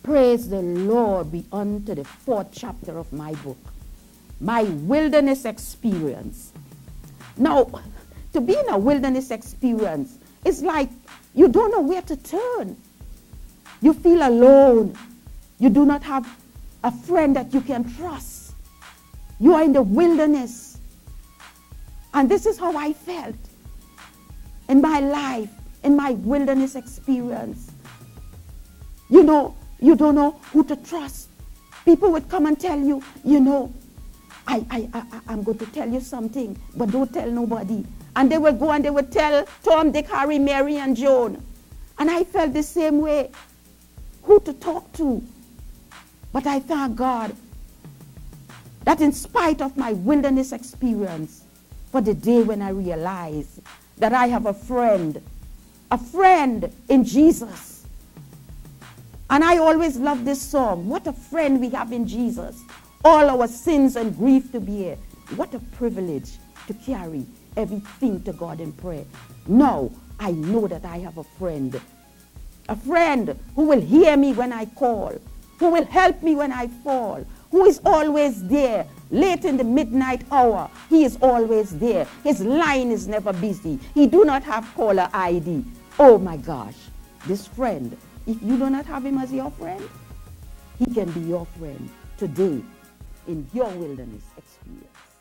Praise the Lord be unto the 4th chapter of my book, my wilderness experience. Now, to be in a wilderness experience, it's like you don't know where to turn. You feel alone. You do not have a friend that you can trust. You are in the wilderness. And this is how I felt in my life, in my wilderness experience. You know, you don't know who to trust. People would come and tell you, you know, I'm going to tell you something, but don't tell nobody. And they would go and they would tell Tom, Dick, Harry, Mary, and Joan. And I felt the same way. Who to talk to? But I thank God that in spite of my wilderness experience, for the day when I realized that I have a friend in Jesus. And I always love this song. What a friend we have in Jesus. All our sins and grief to bear. What a privilege to carry everything to God in prayer. Now, I know that I have a friend who will hear me when I call, who will help me when I fall, who is always there. Late in the midnight hour, he is always there. His line is never busy. He do not have caller ID. Oh my gosh, this friend, if you do not have him as your friend, he can be your friend today in your wilderness experience.